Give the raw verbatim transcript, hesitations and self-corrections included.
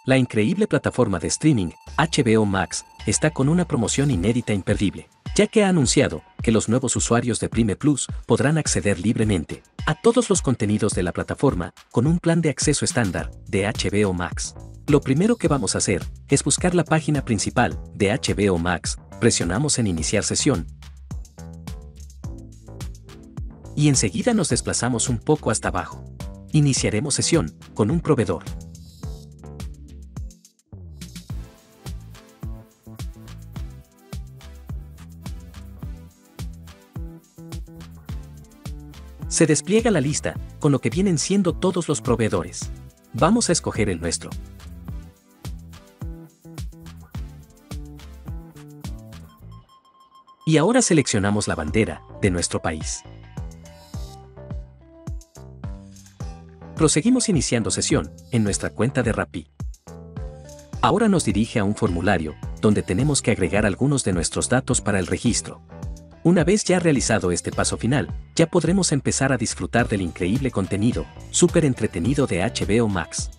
La increíble plataforma de streaming, H B O Max, está con una promoción inédita e imperdible, ya que ha anunciado que los nuevos usuarios de Prime Plus podrán acceder libremente a todos los contenidos de la plataforma con un plan de acceso estándar de H B O Max. Lo primero que vamos a hacer es buscar la página principal de H B O Max, presionamos en Iniciar sesión y enseguida nos desplazamos un poco hasta abajo. Iniciaremos sesión con un proveedor. Se despliega la lista, con lo que vienen siendo todos los proveedores. Vamos a escoger el nuestro. Y ahora seleccionamos la bandera de nuestro país. Proseguimos iniciando sesión en nuestra cuenta de Rappi. Ahora nos dirige a un formulario, donde tenemos que agregar algunos de nuestros datos para el registro. Una vez ya realizado este paso final, ya podremos empezar a disfrutar del increíble contenido, súper entretenido de H B O Max.